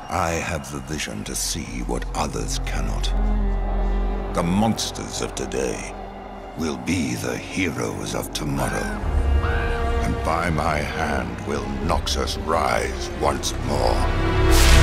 I have the vision to see what others cannot. The monsters of today will be the heroes of tomorrow. And by my hand will Noxus rise once more.